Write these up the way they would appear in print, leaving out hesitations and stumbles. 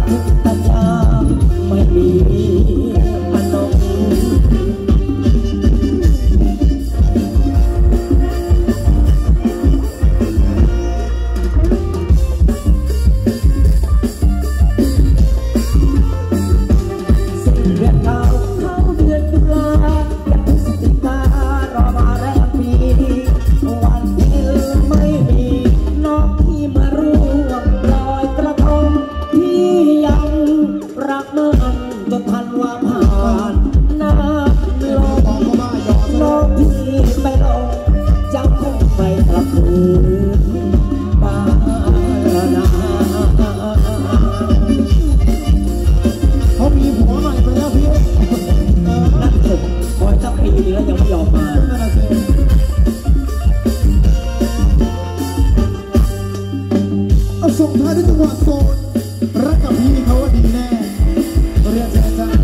ทุกตายามไม่มีอนงส่งท้ายด้วยจังหวะโซนรักกับพี่เขาว่าดีแน่เรียนเชิญจ้า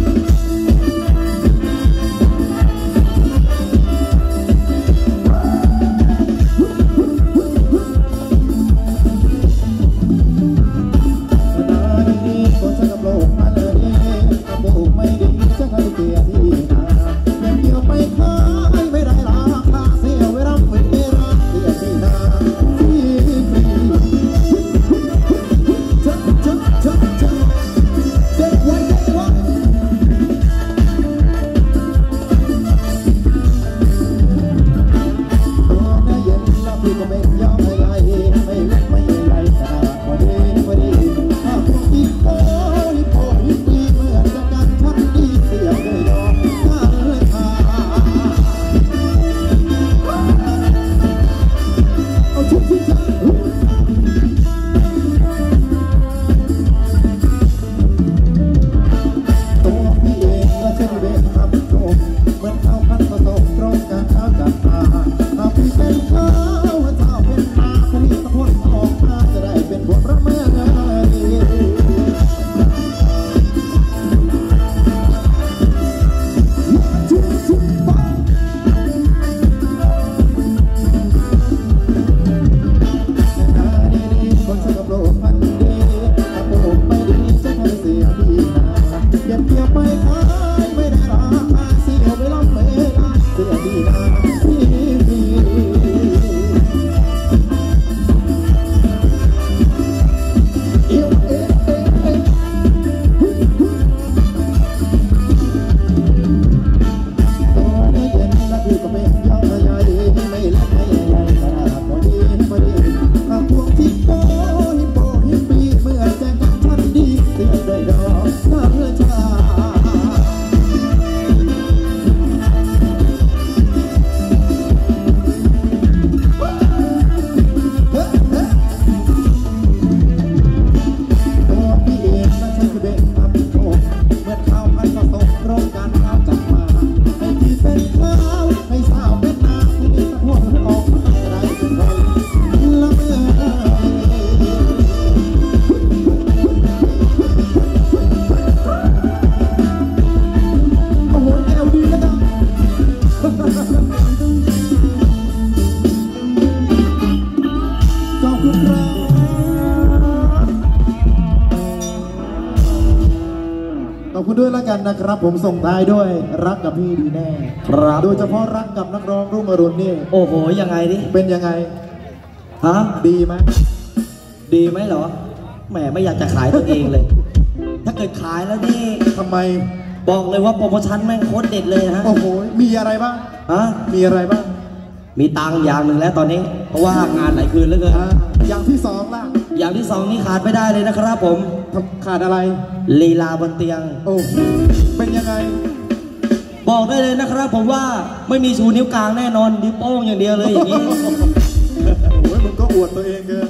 ขอบคุณด้วยแล้วกันนะครับผมส่งท้ายด้วยรักกับพี่ดีแน่ครับโดยเฉพาะรักกับนักร้องรุ่งอรุณนี่โอ้โหยังไงดิเป็นยังไงฮะดีไหมดีไหมเหรอแหมไม่อยากจะขายตัวเองเลยถ้าเกิดขายแล้วนี่ทำไมบอกเลยว่าโปรโมชั่นแม่งโคตรเด็ดเลยฮะโอ้โหมีอะไรบ้างฮะมีอะไรบ้างมีตังอย่างหนึ่งแล้วตอนนี้เพราะว่างานหลายคืนแล้วเกินอย่างที่สองล่ะอย่างที่สองนี่ขาดไม่ได้เลยนะครับผมขาดอะไรลีลาบนเตียงโอ้เป็นยังไงบอกได้เลยนะครับผมว่าไม่มีชูนิ้วกลางแน่นอนนิ้วโป้งอย่างเดียวเลยอย่างนี้โอ้ยมึงก็อวดตัวเองเกิน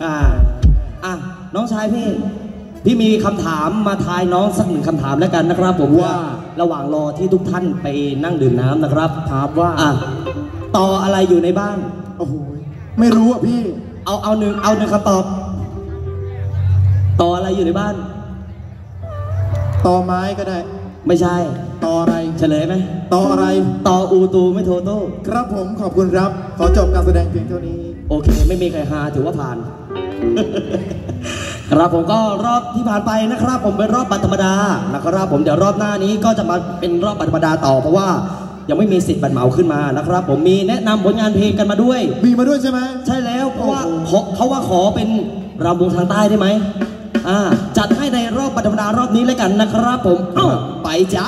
น้องชายพี่มีคำถามมาทายน้องสักหนึ่งคำถามแล้วกันนะครับผมว่าระหว่างรอที่ทุกท่านไปนั่งดื่มน้ำนะครับถามว่าต่ออะไรอยู่ในบ้านโอ้โหไม่รู้อ่ะพี่เอาหนึ่งคำตอบต่ออะไรอยู่ในบ้านต่อไม้ก็ได้ไม่ใช่ต่ออะไรเฉลยไหมต่ออะไรต่ออูตูไม่โทโต้ครับผมขอบคุณครับขอจบการแสดงเพียงเท่านี้โอเคไม่มีใครหาถือว่าผ่านครับผมก็รอบที่ผ่านไปนะครับผมเป็นรอบบัตรธรรมดานะครับผมเดี๋ยวรอบหน้านี้ก็จะมาเป็นรอบบัตรธรรมดาต่อเพราะว่ายังไม่มีสิทธิ์บัตรเหมาขึ้นมานะครับผมมีแนะนำผลงานเพลงกันมาด้วยมีมาด้วยใช่ไหมใช่แล้วเพราะว่าเขาว่าขอเป็นรำวงทางใต้ได้ไหมจัดให้ในรอบบัตรธรรมดารอบนี้เลยกันนะครับผมไปจ้า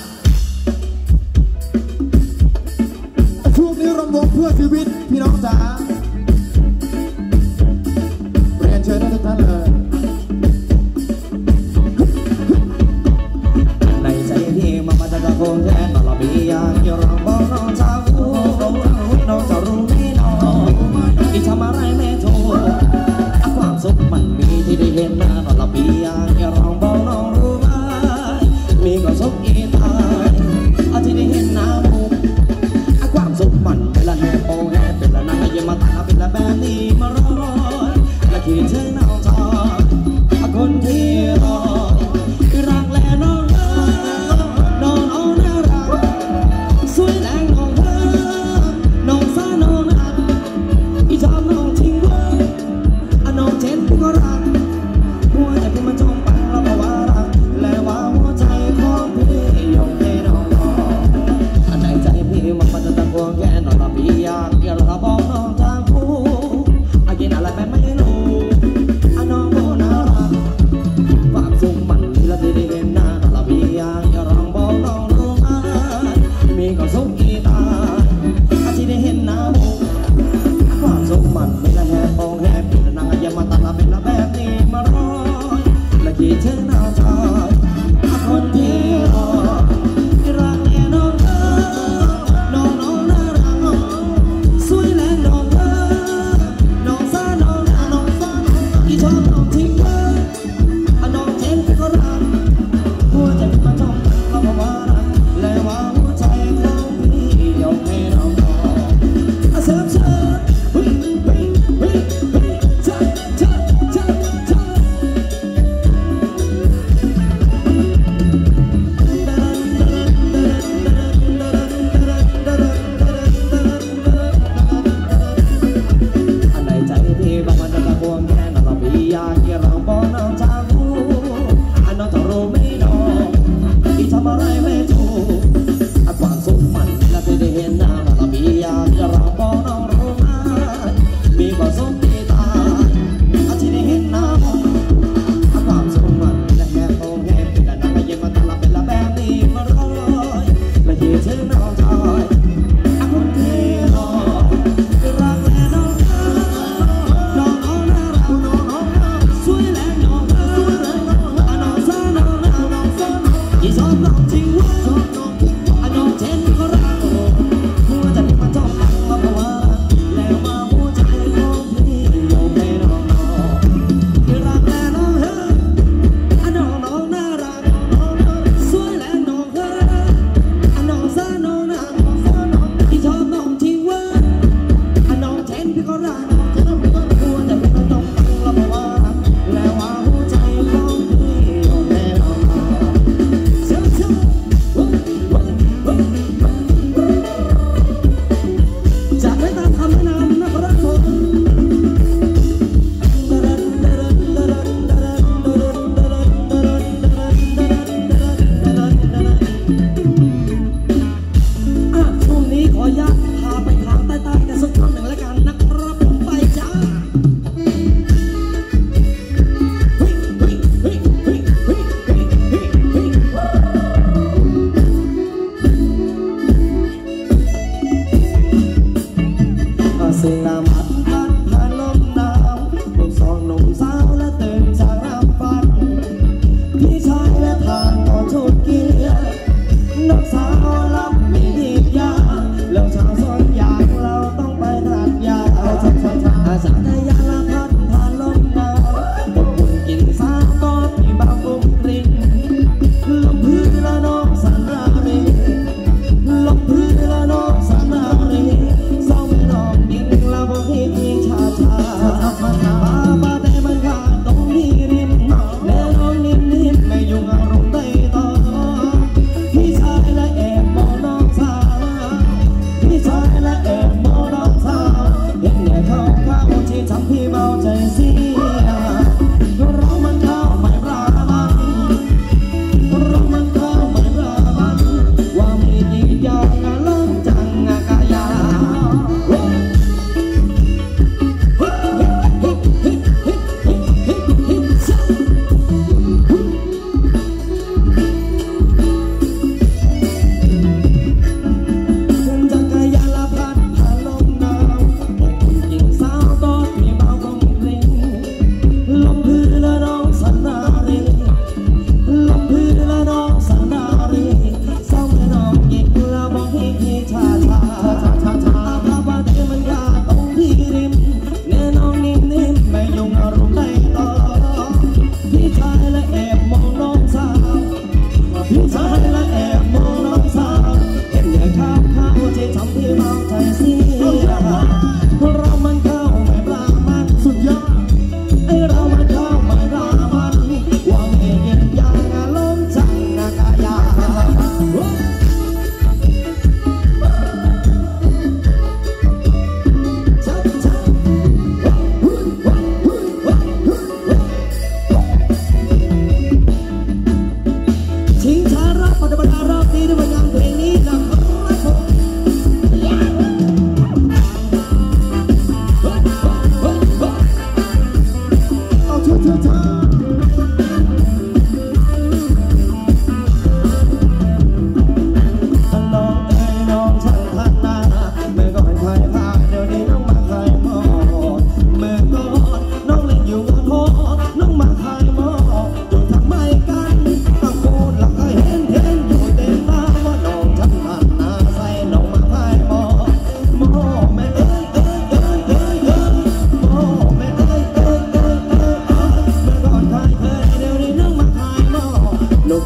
ช่วงนี้รำวงเพื่อชีวิตพี่น้องจ๋าเรียนเชิญทุกท่านเลยในใจพี่มาบัตรโกงแทนเราบีอยากจะรำบอกน้องจะรู้น้องจะรู้ไม่น้องอีทำอะไรไม่ถูกความสุขมันมีที่ได้เห็นหน้าเราบีอยากจะรำบอกน้องรู้ไหมมีความสุขอีทายที่ได้เห็นหน้ามุกความสุขมันเป็นละแห่โปแห่เป็นละนางยังมาตาเป็นละแบบนี้มารอและคิดถึงน้องทอคนที่รอรักและน้องน้องน่ารักสวยแรงน้องเธอน้องสาน้องอันอีชอบน้องทิ้งไว้น้องเจ็ดก็รักหัวใจพี่มันจมปังแล้ว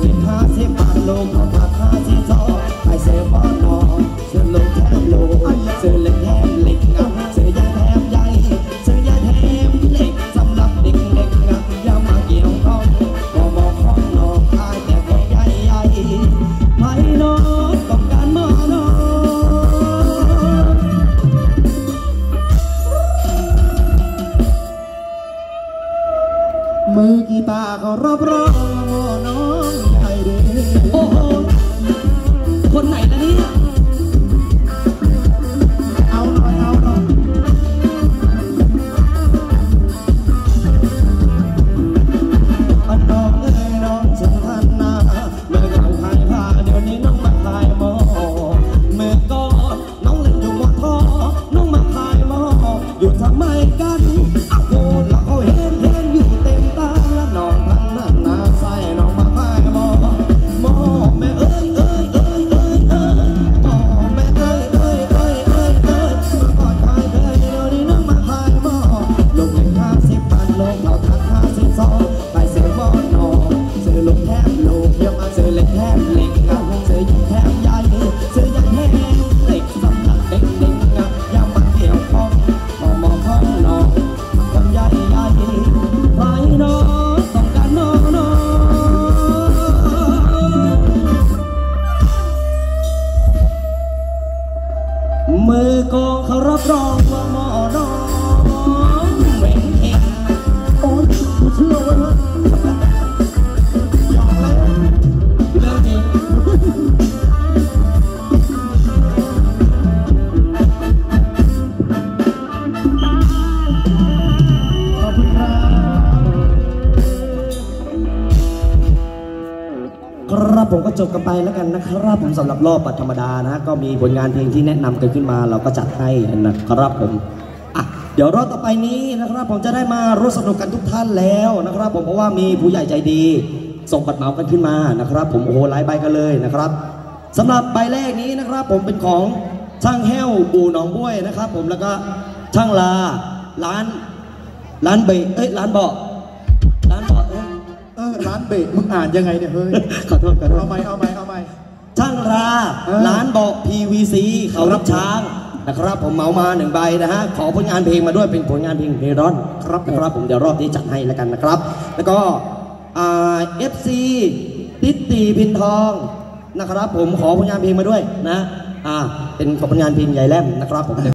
เล็ก50 บาทลูกเขาผัก52ไปเซลล์บอนอซื้อลูกแทบลูกซื้อเล็กแทบเล็กซื้อยาแทบใหญ่ซื้อยาแทบเล็กสำหรับเด็กเล็กอย่ามาเกี่ยวข้องมองของน้องชายแต่ของใหญ่ใหญ่ไผ่น้องต้องการมอน้องมือกีตาร์ก็รอบร้องน้องใหญ่เด้โอ้โหคนไหนล่ะเนี่ยเอาหน่อยเอาหน่อยน้องเอ้ยน้องฉันทันนาเมื่อเก่าขายผ้าเดี๋ยวนี้น้องมาขายหม้อเมื่อก่อนน้องเล่นอยู่มอท่อน้องมาขายหม้ออยู่ทำไมกันอ้าวโหแล้วเขาเห็นอยู่เต็มตาแล้วน้องพันนั่นนาใส่น้องมาขายหม้อแม่เอ้ยหม้อแม่เอ้ยมาก่อนขายเคยเดี๋ยวนี้น้องมาขายหม้อลูกเล็ก50 บาทลูกเราทัก52ไปซื้อหม้อนอซื้อลูกแทบลูกยังมาซื้อเล็กแทบเล็กซื้อยาแทบใหญ่ซื้อยาแทบเล็กสำหรับเด็กอย่ามาเกี่ยวข้องมองของน้องคนใหญ่ไผ่น้องต้องการน้องมือกองเขารับรองว่าหม้อน้องเป็นเองโอ้ยกูเชื่อไว้ฮะยอมแล้วเรื่องจริงขอบคุณครับครับผมก็จบกันไปแล้วกันนะครับผมสำหรับรอบปัดธรรมดานะก็มีผลงานเพลงที่แนะนำกันขึ้นมาเราก็จัดให้นะครับผมเดี๋ยวรอบต่อไปนี้นะครับผมจะได้มาร่วมสนุกกันทุกท่านแล้วนะครับผมเพราะว่ามีผู้ใหญ่ใจดีส่งบัตรเหมากันขึ้นมานะครับผมโอ้โหหลายใบกันเลยนะครับสำหรับใบแรกนี้นะครับผมเป็นของช่างแห้วบู่หนองบ้วยนะครับผมแล้วก็ช่างลาร้านเบะร้านเบาะร้านเบะมึงอ่านยังไงเนี่ยเฮ้ยขอโทษเอาไหมช่างราร้านเบาะ PVC เขารับช้างนะครับผมเหมามา1 ใบนะฮะขอผลงานเพลงมาด้วยเป็นผลงานเพลงเพลงร้อนครับนะครับผมเดี๋ยวรอบนี้จัดให้แล้วกันนะครับแล้วก็FC ติดตีพินทองนะครับผมขอผลงานเพลงมาด้วยนะเป็นผลงานเพลงใหญ่แหลมนะครับผม